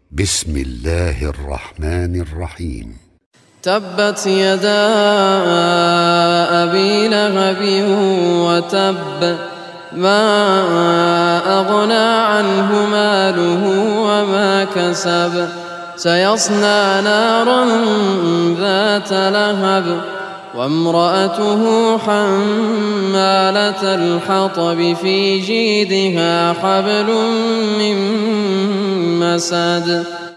بسم الله الرحمن الرحيم. تبت يدا أبي لهب وتب، ما أغنى عنه ماله وما كسب، سيصلى نارا ذات لهب وامرأته حمالة الحطب في جيدها حبل من مسد.